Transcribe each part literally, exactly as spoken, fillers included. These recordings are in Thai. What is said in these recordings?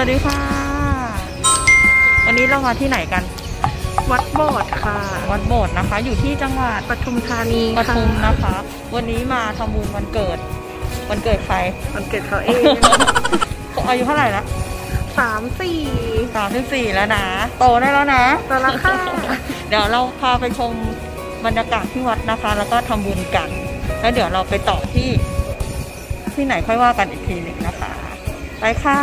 วัสดีค่ะวันนี้เรามาที่ไหนกันวัดโบสถ์ค่ะวัดโบสถ์นะคะอยู่ที่จังหวัดปทุมธานีปทุมนะคะวันนี้มาทำบุญวันเกิดวันเกิดใครวันเกิดเขาเองอายุเท่าไหร่ละสามสี่สามสิบสี่แล้วนะโตได้แล้วนะโตแล้วค่ะเดี๋ยวเราพาไปชมบรรยากาศที่วัดนะคะแล้วก็ทำบุญกันแล้วเดี๋ยวเราไปต่อที่ที่ไหนค่อยว่ากันอีกทีหนึ่งนะคะไปค่ะ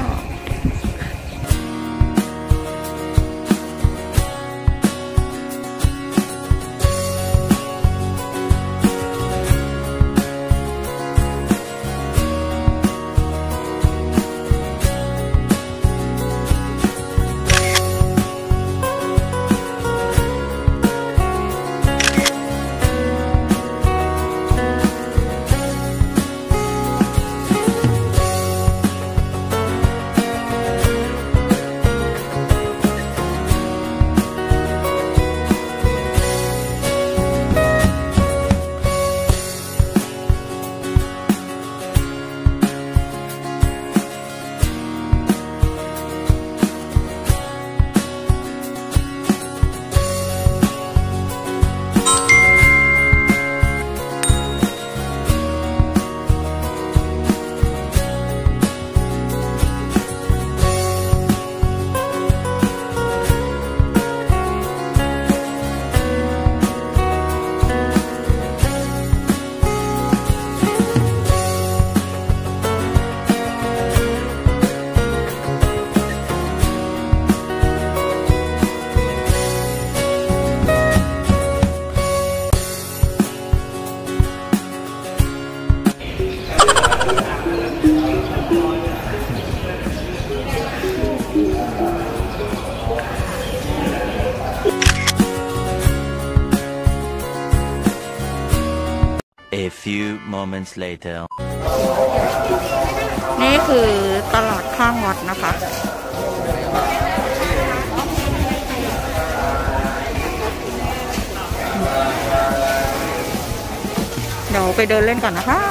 A few moments later นี่คือตลาดข้างวัดนะคะเดี๋ยวไปเดินเล่นก่อนนะคะ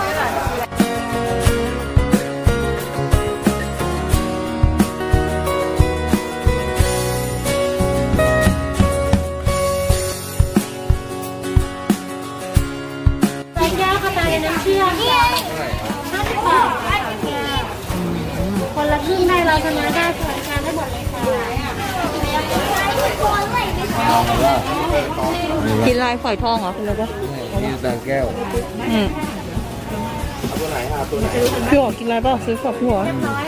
คนละครึ่งได้เราชนะได้สวยงานได้หมดเลยค่ะกินลายฝอยทองเหรอคุณเลยปะนี่ตาแก้วอืมพี่หัวกินอะไรป่ะซื้อฝอยพี่หัว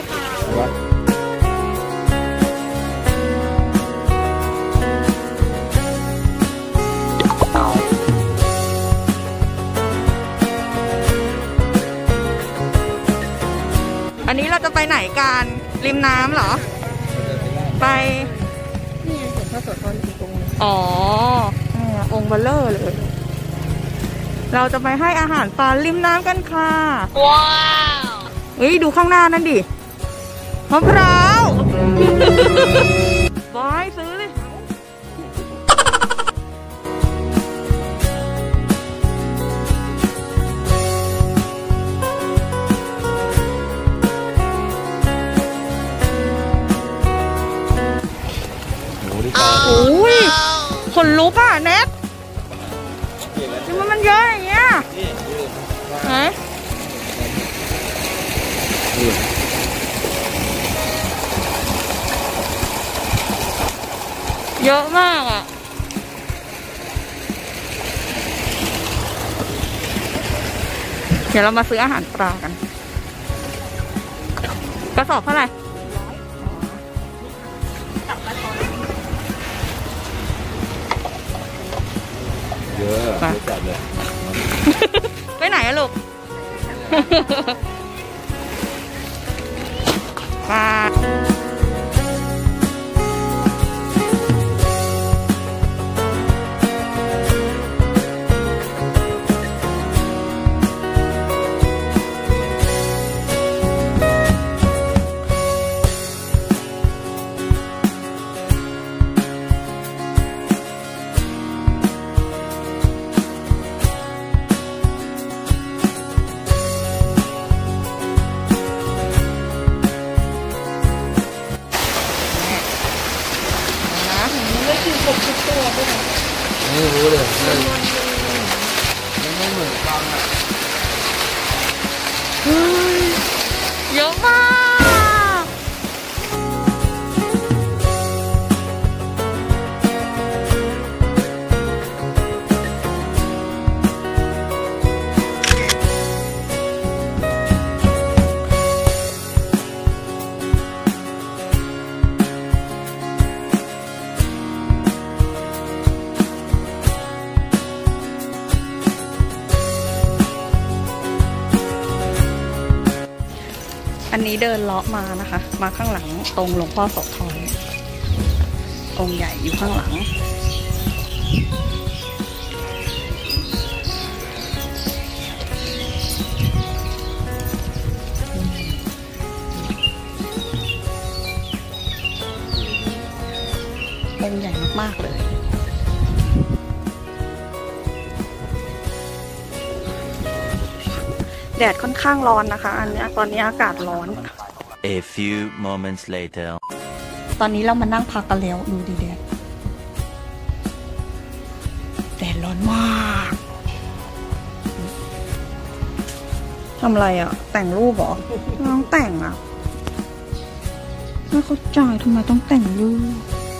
อันนี้เราจะไปไหนกันริมน้ำเหรอไปนี่ไงเห็นพระโสธรอยู่ตรงนี้อ๋อองค์เบลเลอร์เลยเราจะไปให้อาหารปลาริมน้ำกันค่ะว้าวเฮ้ยดูข้างหน้านั่นดิมะพร้าวบอยซื้อเลยโอ้ยขนลุกอ่ะเน็ตนี่มันมันเยอะอย่างเงี้ยไหนเยอะมากอ่ะเดี๋ยวเรามาซื้ออาหารปลากันกระสอบเท่าไหร่เยอะไปจัดเลยไปไหนอะลูกปลาไม่รู้เลยมันมันไม่เหมือนฟังอ่ะเฮ้ยเยอะมากอันนี้เดินเลาะมานะคะ มาข้างหลังตรงหลวงพ่อโสธรองค์ใหญ่อยู่ข้างหลังองค์ใหญ่มากๆเลยแดดค่อนข้างร้อนนะคะอันนี้ตอนนี้อากาศร้อน A few moments later. ตอนนี้เรามานั่งพักกันแล้วดูดิแดดแดดร้อนมากทำอะไรอ่ะแต่งรูปเหรอน้องแต่งอ่ะไม่เข้าใจทำไมต้องแต่งรูป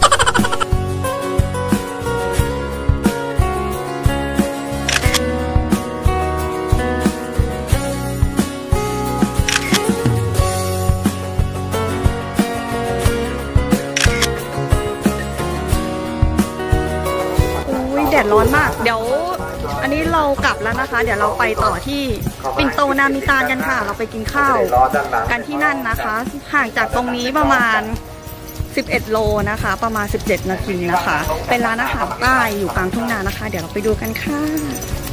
แดดร้อนมากเดี๋ยวอันนี้เรากลับแล้วนะคะเดี๋ยวเราไปต่อที่ปิ่นโตนามิตานกันค่ะเราไปกินข้าวกันที่นั่นนะคะห่างจากตรงนี้ประมาณสิบเอ็ดโลนะคะประมาณสิบเจ็ดนาทีนะคะเป็นร้านอาหารใต้อยู่กลางทุ่งนานะคะเดี๋ยวเราไปดูกันค่ะ